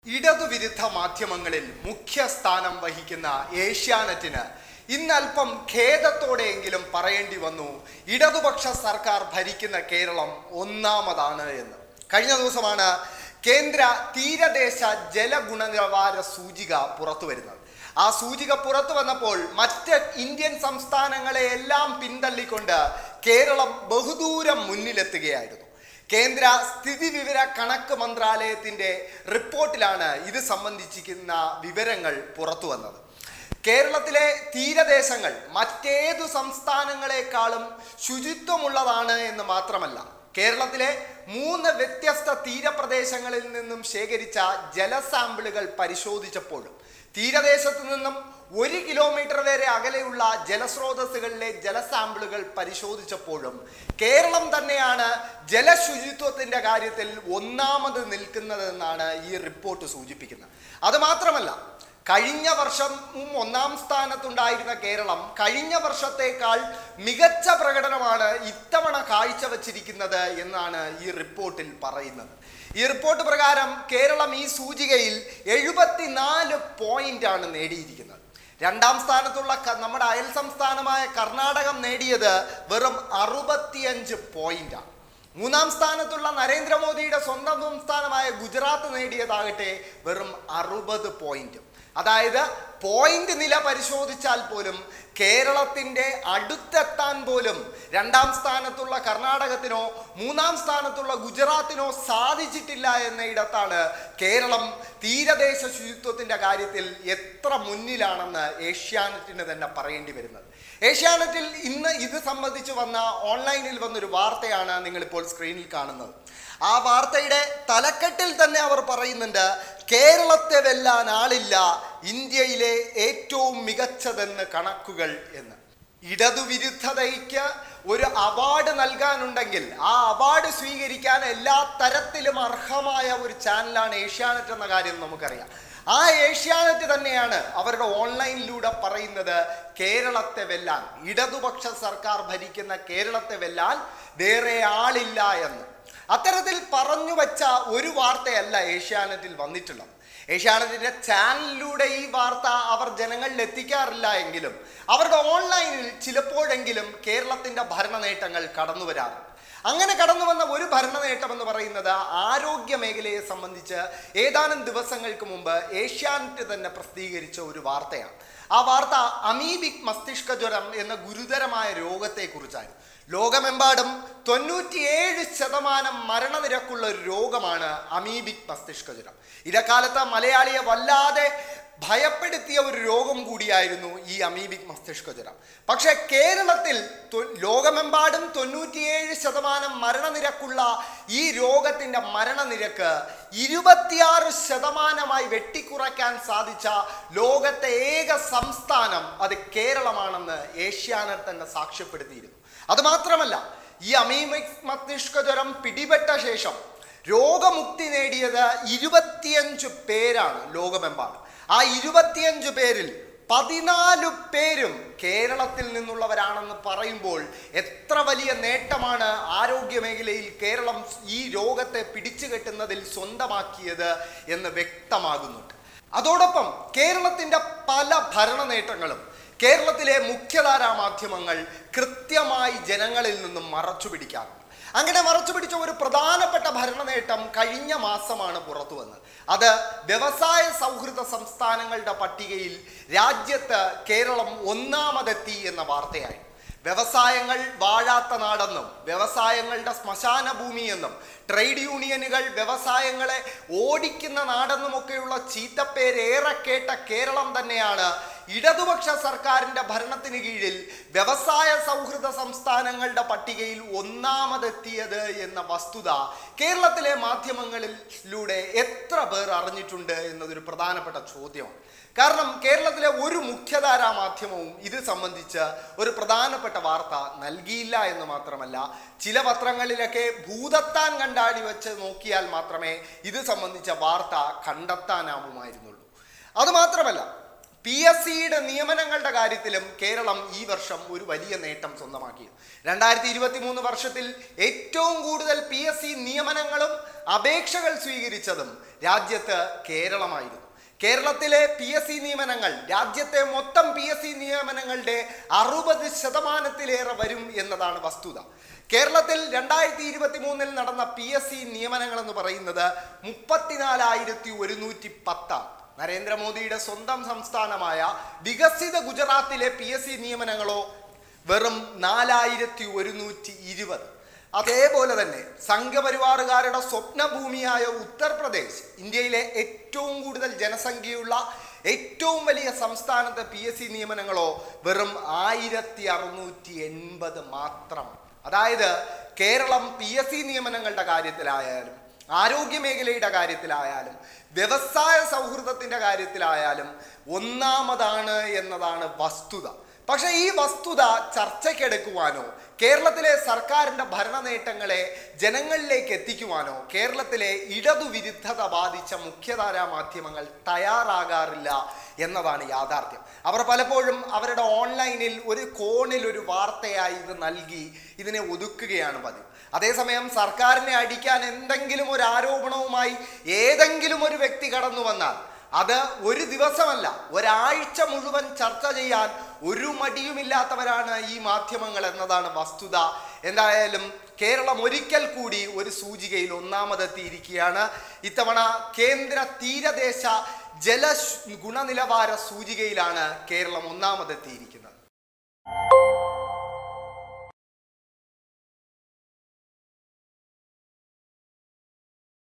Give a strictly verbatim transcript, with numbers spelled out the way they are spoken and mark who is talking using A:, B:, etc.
A: ഇടതുവിരുദ്ധ മാധ്യമങ്ങളിൽ മുഖ്യ സ്ഥാനം വഹിക്കുന്ന ഏഷ്യാനെറ്റിന് ഇന്നൽപ്പം ഖേദത്തോടെയെങ്കിലും പറയേണ്ടി വന്നു ഇടതുപക്ഷ സർക്കാർ ഭരിക്കുന്ന കേരളം ഒന്നാമതാണ് എന്ന്. കഴിഞ്ഞ ദിവസമാണ് കേന്ദ്ര തീരദേശ ജലഗുണനിലവാര സൂചിക പുറത്തു വരുന്നത്. ആ സൂചിക പുറത്തു വന്നപ്പോൾ മറ്റ് ഇന്ത്യൻ സംസ്ഥാനങ്ങളെ എല്ലാം പിന്തള്ളിക്കൊണ്ട് കേരളം ബഹുദൂരം മുന്നിലെത്തുകയായിരുന്നു. കേന്ദ്ര സ്ഥിതിവിവര കണക്ക് മന്ത്രാലയത്തിൻ്റെ റിപ്പോർട്ടിലാണ് ഇത് സംബന്ധിച്ചിരിക്കുന്ന വിവരങ്ങൾ പുറത്തു വന്നത്. കേരളത്തിലെ തീരദേശങ്ങൾ മറ്റേതു സംസ്ഥാനങ്ങളെക്കാളും ശുചിത്വമുള്ളതാണ് എന്ന് മാത്രമല്ല, കേരളത്തിലെ മൂന്ന് വ്യത്യസ്ത തീരപ്രദേശങ്ങളിൽ നിന്നും ശേഖരിച്ച ജലസാമ്പിളുകൾ പരിശോധിച്ചപ്പോഴും തീരദേശത്തു നിന്നും ഒരു കിലോമീറ്റർ വരെ അകലെയുള്ള ജലസ്രോതസ്സുകളിലെ ജലസാമ്പിളുകൾ പരിശോധിച്ചപ്പോഴും കേരളം തന്നെയാണ് ജലശുചിത്വത്തിൻ്റെ കാര്യത്തിൽ ഒന്നാമത് നിൽക്കുന്നതെന്നാണ് ഈ റിപ്പോർട്ട് സൂചിപ്പിക്കുന്നത്. അതുമാത്രമല്ല, കഴിഞ്ഞ വർഷം ഒന്നാം സ്ഥാനത്തുണ്ടായിരുന്ന കേരളം കഴിഞ്ഞ വർഷത്തേക്കാൾ മികച്ച പ്രകടനമാണ് ഇത്തവണ കാഴ്ചവച്ചിരിക്കുന്നത് എന്നാണ് ഈ റിപ്പോർട്ടിൽ പറയുന്നത്. ഈ റിപ്പോർട്ട് പ്രകാരം കേരളം ഈ സൂചികയിൽ എഴുപത്തിനാല് പോയിന്റ് ആണ് നേടിയിരിക്കുന്നത്. രണ്ടാം സ്ഥാനത്തുള്ള നമ്മുടെ അയൽ സംസ്ഥാനമായ കർണാടകം നേടിയത് വെറും അറുപത്തിയഞ്ച് പോയിന്റാണ്. മൂന്നാം സ്ഥാനത്തുള്ള നരേന്ദ്രമോദിയുടെ സ്വന്തം സംസ്ഥാനമായ ഗുജറാത്ത് നേടിയതാകട്ടെ വെറും അറുപത് പോയിന്റ്. അതായത് പോയിന്റ് നില പരിശോധിച്ചാൽ പോലും കേരളത്തിൻ്റെ അടുത്തെത്താൻ പോലും രണ്ടാം സ്ഥാനത്തുള്ള കർണാടകത്തിനോ മൂന്നാം സ്ഥാനത്തുള്ള ഗുജറാത്തിനോ സാധിച്ചിട്ടില്ല എന്നയിടത്താണ് കേരളം തീരദേശ ശുചിത്വത്തിൻ്റെ കാര്യത്തിൽ എത്ര മുന്നിലാണെന്ന് ഏഷ്യാനെറ്റിന് തന്നെ പറയേണ്ടി വരുന്നത്. ഏഷ്യാനെറ്റിൽ ഇന്ന് ഇത് സംബന്ധിച്ച് വന്ന ഓൺലൈനിൽ വന്നൊരു വാർത്തയാണ് നിങ്ങളിപ്പോൾ സ്ക്രീനിൽ കാണുന്നത്. ആ വാർത്തയുടെ തലക്കെട്ടിൽ തന്നെ അവർ പറയുന്നുണ്ട്, കേരളത്തെ വെല്ലാൻ ആളില്ല, ഇന്ത്യയിലെ ഏറ്റവും മികച്ചതെന്ന് കണക്കുകൾ എന്ന്. ഇടതുവിരുദ്ധതയ്ക്ക് ഒരു അവാർഡ് നൽകാനുണ്ടെങ്കിൽ ആ അവാർഡ് സ്വീകരിക്കാൻ എല്ലാ തരത്തിലും അർഹമായ ഒരു ചാനലാണ് ഏഷ്യാനെറ്റ് എന്ന കാര്യം നമുക്കറിയാം. ആ ഏഷ്യാനെറ്റ് തന്നെയാണ് അവരുടെ ഓൺലൈനിലൂടെ പറയുന്നത് കേരളത്തെ വെല്ലാൻ, ഇടതുപക്ഷ സർക്കാർ ഭരിക്കുന്ന കേരളത്തെ വെല്ലാൻ വേറെ ആളില്ല എന്ന്. അത്തരത്തിൽ പറഞ്ഞു വച്ച ഒരു വാർത്തയല്ല ഏഷ്യാനെറ്റിൽ വന്നിട്ടുള്ളത്. ഏഷ്യാനെറ്റിൻ്റെ ചാനലിലൂടെ ഈ വാർത്ത അവർ ജനങ്ങളിൽ എത്തിക്കാറില്ല എങ്കിലും അവരുടെ ഓൺലൈനിൽ ചിലപ്പോഴെങ്കിലും കേരളത്തിൻ്റെ ഭരണ നേട്ടങ്ങൾ കടന്നു വരാറുണ്ട്. അങ്ങനെ കടന്നു വന്ന ഒരു ഭരണ നേട്ടം എന്ന് പറയുന്നത് ആരോഗ്യ മേഖലയെ സംബന്ധിച്ച് ഏതാനും ദിവസങ്ങൾക്ക് മുമ്പ് ഏഷ്യാനെറ്റ് തന്നെ പ്രസിദ്ധീകരിച്ച ഒരു വാർത്തയാണ്. ആ വാർത്ത അമീബിക് മസ്തിഷ്ക ജ്വരം എന്ന ഗുരുതരമായ രോഗത്തെക്കുറിച്ചായിരുന്നു. ലോകമെമ്പാടും തൊണ്ണൂറ്റിയേഴ് ശതമാനം മരണനിരക്കുള്ള ഒരു രോഗമാണ് അമീബിക് മസ്തിഷ്ക ജ്വരം. ഇടക്കാലത്ത് മലയാളിയെ വല്ലാതെ ഭയപ്പെടുത്തിയ ഒരു രോഗം കൂടിയായിരുന്നു ഈ അമീബിക് മസ്തിഷ്ക ജ്വരം. പക്ഷെ കേരളത്തിൽ ലോകമെമ്പാടും തൊണ്ണൂറ്റിയേഴ് ശതമാനം മരണനിരക്കുള്ള ഈ രോഗത്തിൻ്റെ മരണനിരക്ക് ഇരുപത്തിയാറ് ശതമാനമായി വെട്ടിക്കുറയ്ക്കാൻ സാധിച്ച ലോകത്തെ ഏക സംസ്ഥാനം അത് കേരളമാണെന്ന് ഏഷ്യാനെറ്റ് തന്നെ സാക്ഷ്യപ്പെടുത്തിയിരുന്നു. അതുമാത്രമല്ല, ഈ അമീബിക് മസ്തിഷ്ക ജ്വരം പിടിപെട്ട ശേഷം രോഗമുക്തി നേടിയത് ഇരുപത്തിയഞ്ച് പേരാണ് ലോകമെമ്പാടും. ആ ഇരുപത്തിയഞ്ച് പേരിൽ പതിനാല് പേരും കേരളത്തിൽ നിന്നുള്ളവരാണെന്ന് പറയുമ്പോൾ എത്ര വലിയ നേട്ടമാണ് ആരോഗ്യ മേഖലയിൽ കേരളം ഈ രോഗത്തെ പിടിച്ചു കെട്ടുന്നതിൽ സ്വന്തമാക്കിയത് എന്ന് വ്യക്തമാകുന്നുണ്ട്. അതോടൊപ്പം കേരളത്തിൻ്റെ പല ഭരണ നേട്ടങ്ങളും കേരളത്തിലെ മുഖ്യധാരാ മാധ്യമങ്ങൾ കൃത്യമായി ജനങ്ങളിൽ നിന്നും മറച്ചു പിടിക്കാറുണ്ട്. അങ്ങനെ മറച്ചു പിടിച്ച ഒരു പ്രധാനപ്പെട്ട ഭരണ നേട്ടം കഴിഞ്ഞ മാസമാണ് പുറത്തു വന്നത്. അത് വ്യവസായ സൗഹൃദ സംസ്ഥാനങ്ങളുടെ പട്ടികയിൽ രാജ്യത്ത് കേരളം ഒന്നാമതെത്തി എന്ന വാർത്തയായി. വ്യവസായങ്ങൾ വാഴാത്ത നാടെന്നും വ്യവസായങ്ങളുടെ ശ്മശാന ഭൂമിയെന്നും ട്രേഡ് യൂണിയനുകൾ വ്യവസായങ്ങളെ ഓടിക്കുന്ന നാടെന്നുമൊക്കെയുള്ള ചീത്തപ്പേരേറെ കേട്ട കേരളം തന്നെയാണ് ഇടതുപക്ഷ സർക്കാരിൻ്റെ ഭരണത്തിന് കീഴിൽ വ്യവസായ സൗഹൃദ സംസ്ഥാനങ്ങളുടെ പട്ടികയിൽ ഒന്നാമതെത്തിയത് എന്ന വസ്തുത കേരളത്തിലെ മാധ്യമങ്ങളിലൂടെ എത്ര പേർ അറിഞ്ഞിട്ടുണ്ട് എന്നതൊരു പ്രധാനപ്പെട്ട ചോദ്യമാണ്. കാരണം കേരളത്തിലെ ഒരു മുഖ്യധാരാ മാധ്യമവും ഇത് സംബന്ധിച്ച് ഒരു പ്രധാനപ്പെട്ട വാർത്ത നൽകിയില്ല എന്ന് മാത്രമല്ല, ചില പത്രങ്ങളിലൊക്കെ ഭൂതത്താൻ കണ്ടാടി വെച്ച് നോക്കിയാൽ മാത്രമേ ഇത് സംബന്ധിച്ച വാർത്ത കണ്ടെത്താനാവുമായിരുന്നുള്ളൂ. അതുമാത്രമല്ല, പി എസ് സിയുടെ നിയമനങ്ങളുടെ കാര്യത്തിലും കേരളം ഈ വർഷം ഒരു വലിയ നേട്ടം സ്വന്തമാക്കി. രണ്ടായിരത്തി ഇരുപത്തി മൂന്ന് വർഷത്തിൽ ഏറ്റവും കൂടുതൽ പി എസ് സി നിയമനങ്ങളും അപേക്ഷകൾ സ്വീകരിച്ചതും രാജ്യത്ത് കേരളമായിരുന്നു. കേരളത്തിലെ പി എസ് സി നിയമനങ്ങൾ രാജ്യത്തെ മൊത്തം പി എസ് സി നിയമനങ്ങളുടെ അറുപത് ശതമാനത്തിലേറെ വരും എന്നതാണ് വസ്തുത. കേരളത്തിൽ രണ്ടായിരത്തി ഇരുപത്തി മൂന്നിൽ നടന്ന പി എസ് സി നിയമനങ്ങൾ എന്ന് പറയുന്നത് മുപ്പത്തിനാലായിരത്തി ഒരുന്നൂറ്റി പത്താണ്. നരേന്ദ്രമോദിയുടെ സ്വന്തം സംസ്ഥാനമായ വികസിത ഗുജറാത്തിലെ പി എസ് സി നിയമനങ്ങളോ വെറും നാലായിരത്തി ഒരുന്നൂറ്റി ഇരുപത്. അതേപോലെ തന്നെ സംഘപരിവാറുകാരുടെ സ്വപ്നഭൂമിയായ ഉത്തർപ്രദേശ്, ഇന്ത്യയിലെ ഏറ്റവും കൂടുതൽ ജനസംഖ്യയുള്ള ഏറ്റവും വലിയ സംസ്ഥാനത്തെ പി എസ് സി നിയമനങ്ങളോ വെറും ആയിരത്തി അറുന്നൂറ്റി എൺപത് മാത്രം. അതായത് കേരളം പി എസ് സി നിയമനങ്ങളുടെ കാര്യത്തിലായാലും ആരോഗ്യ മേഖലയുടെ കാര്യത്തിലായാലും വ്യവസായ സൗഹൃദത്തിൻ്റെ കാര്യത്തിലായാലും ഒന്നാമതാണ് എന്നതാണ് വസ്തുത. പക്ഷേ ഈ വസ്തുത ചർച്ചയ്ക്കെടുക്കുവാനോ കേരളത്തിലെ സർക്കാരിൻ്റെ ഭരണ നേട്ടങ്ങളെ ജനങ്ങളിലേക്ക് എത്തിക്കുവാനോ കേരളത്തിലെ ഇടതുവിരുദ്ധത ബാധിച്ച മുഖ്യധാരാ മാധ്യമങ്ങൾ തയ്യാറാകാറില്ല എന്നതാണ് യാഥാർത്ഥ്യം. അവർ പലപ്പോഴും അവരുടെ ഓൺലൈനിൽ ഒരു കോണിൽ ഒരു വാർത്തയായി ഇത് നൽകി ഇതിനെ ഒതുക്കുകയാണ് പതിവ്. അതേസമയം സർക്കാരിനെ അടിക്കാൻ എന്തെങ്കിലും ഒരു ആരോപണവുമായി ഏതെങ്കിലും ഒരു വ്യക്തി കടന്നു വന്നാൽ അത് ഒരു ദിവസമല്ല, ഒരാഴ്ച മുഴുവൻ ചർച്ച ചെയ്യാൻ ഒരു മടിയുമില്ലാത്തവരാണ് ഈ മാധ്യമങ്ങൾ എന്നതാണ് വസ്തുത. എന്തായാലും കേരളം ഒരിക്കൽ കൂടി ഒരു സൂചികയിൽ ഒന്നാമതെത്തിയിരിക്കുകയാണ്. ഇത്തവണ കേന്ദ്ര തീരദേശ ജല ഗുണനിലവാര സൂചികയിലാണ് കേരളം ഒന്നാമതെത്തിയിരിക്കുന്നത്.